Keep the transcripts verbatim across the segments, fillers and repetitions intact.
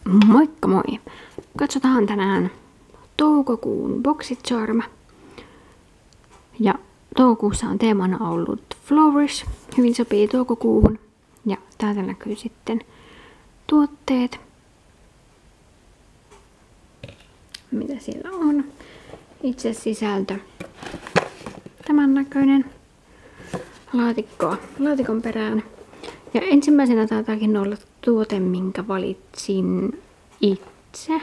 Moikka moi! Katsotaan tänään toukokuun BoxyCharm. Ja toukokuussa on teemana ollut Flourish. Hyvin sopii toukokuuhun. Ja täältä näkyy sitten tuotteet. Mitä siellä on. Itse sisältö. Tämän näköinen. Laatikkoa. Laatikon perään. Ja ensimmäisenä taitaakin olla tuote, minkä valitsin itse.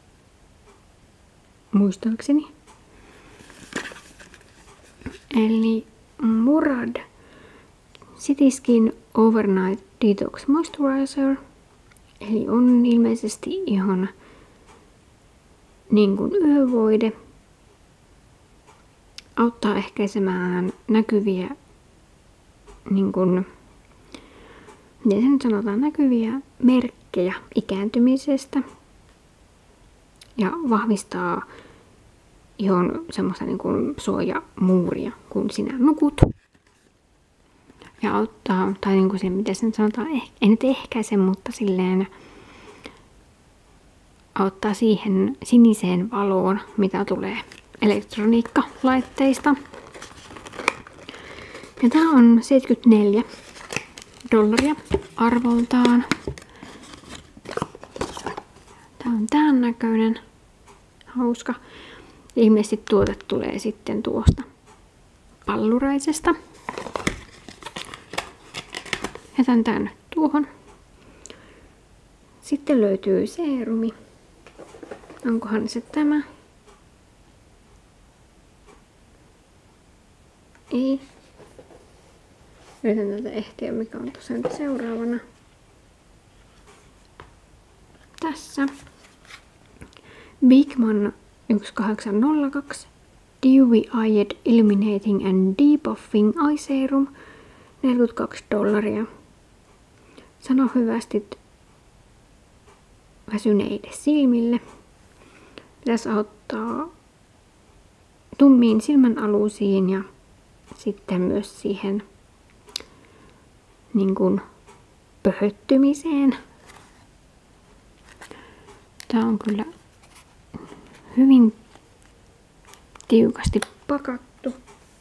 Muistaakseni. Eli Murad City Skin Overnight Detox Moisturizer. Eli on ilmeisesti ihan niin kuin yövoide. Auttaa ehkäisemään näkyviä niin kuin, miten se nyt sanotaan, näkyviä merkkejä ikääntymisestä. Ja vahvistaa ihon semmoista niin kuin suojamuuria, kun sinä nukut. Ja auttaa, tai niin kuin se, miten se nyt sanotaan, eh, ei nyt ehkäise, mutta silleen auttaa siihen siniseen valoon, mitä tulee elektroniikkalaitteista. Ja tää on seitsemänkymmentäneljä dollaria arvoltaan. Tää on tämän näköinen. Hauska. Ilmeisesti tuote tulee sitten tuosta palluraisesta. Jätän tän tuohon. Sitten löytyy seerumi. Onkohan se tämä? Ei. Yritän tätä ehtiä, mikä on tuossa nyt seuraavana. Tässä. Beekman yksi kahdeksan nolla kaksi Dewy Eyed Illuminating and Depuffing Eye Serum neljäkymmentäkaksi dollaria. Sano hyvästi väsyneille silmille. Pitäisi auttaa tummiin silmän alusiin ja sitten myös siihen niin kuin pöhöttymiseen. Tää on kyllä hyvin tiukasti pakattu.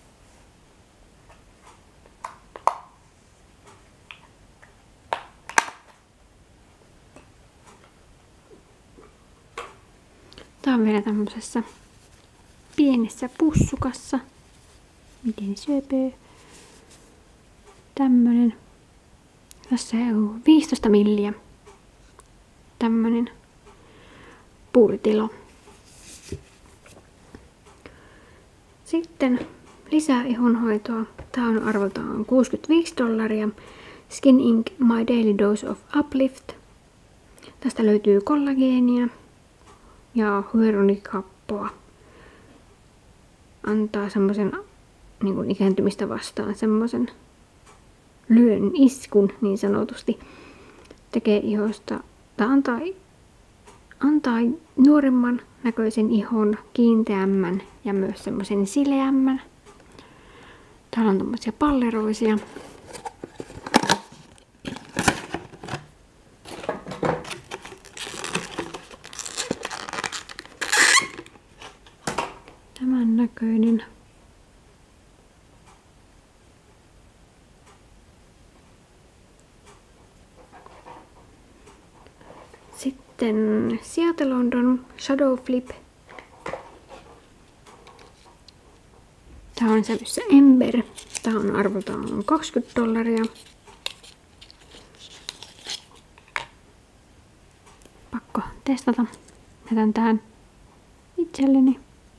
Tää on vielä tämmöisessä pienessä pussukassa. Miten syöpöö. Tämmönen. Tässä on viisitoista milliä. Tämmönen puuritilo. Sitten lisää ihonhoitoa. Tää on arvoltaan kuusikymmentäviisi dollaria. Skin Inc My Daily Dose of Uplift. Tästä löytyy kollageenia ja hyaluronihappoa. Antaa semmoisen niin kuin ikääntymistä vastaan semmoisen lyön iskun niin sanotusti. Tekee ihosta, tai antaa, antaa nuoremman näköisen ihon, kiinteämmän ja myös semmoisen sileämmän. Täällä on tommosia palleroisia. Tämän näköinen. Sitten Seattle London Shadow Flip. Tää on sävyssä Ember. Tää on arvoltaan kaksikymmentä dollaria. Pakko testata. Jätän tähän itselleni.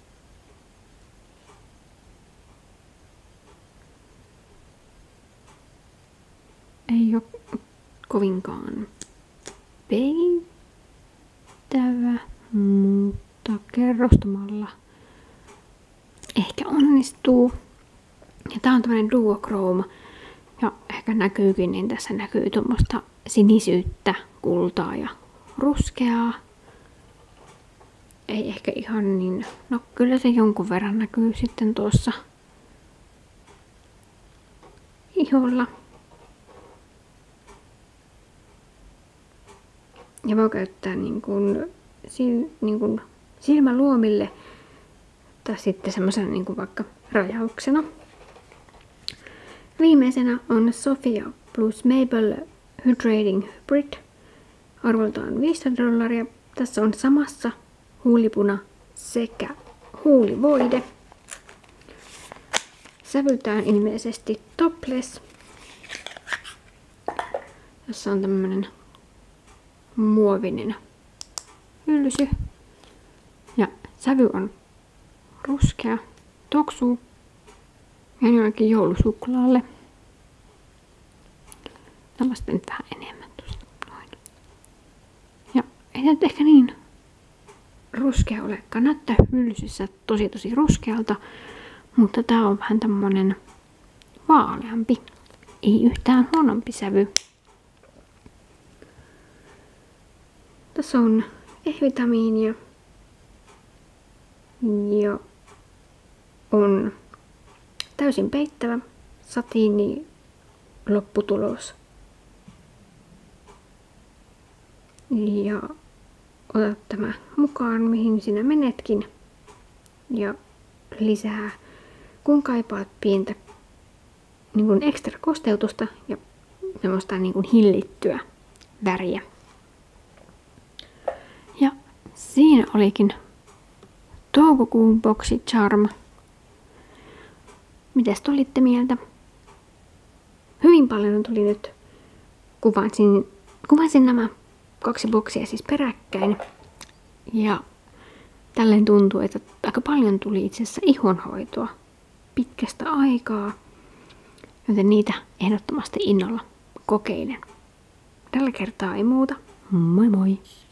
Ei oo kovinkaan peittävä, mutta kerrostumalla ehkä onnistuu. Ja tää on tämmönen duochrome. Ja ehkä näkyykin, niin tässä näkyy tuommoista sinisyyttä, kultaa ja ruskeaa. Ei ehkä ihan niin, no kyllä se jonkun verran näkyy sitten tuossa iholla. Ja voi käyttää niin kuin, sil, niin kuin silmäluomille tai sitten semmoisena niin kuin vaikka rajauksena. Viimeisenä on Sofia plus Maple Hydrating Hybrid. Arvoltaan viisitoista dollaria. Tässä on samassa huulipuna sekä huulivoide. Sävyltään ilmeisesti topless. Tässä on tämmönen muovinen hylsy. Ja sävy on ruskea. Toksuu. Ja jollekin joulusuklaalle. Tällaista nyt vähän enemmän tuosta. Noin. Ja ei nyt ehkä niin ruskea olekaan. Näyttää hylsyssä tosi tosi ruskealta. Mutta tää on vähän tämmönen vaaleampi. Ei yhtään huonompi sävy. Tässä on E-vitamiinia. Ja on täysin peittävä satiini lopputulos. Ja otat tämä mukaan, mihin sinä menetkin. Ja lisää, kun kaipaat pientä niin kuin ekstra kosteutusta ja semmoista niin kuin hillittyä väriä. Ja siinä olikin toukokuun BoxyCharm. Mitäs te olitte mieltä? Hyvin paljon tuli nyt. Kuvasin, kuvasin nämä kaksi boksia siis peräkkäin. Ja tälleen tuntuu, että aika paljon tuli itse asiassa ihonhoitoa pitkästä aikaa. Joten niitä ehdottomasti innolla kokeilen. Tällä kertaa ei muuta. Moi moi!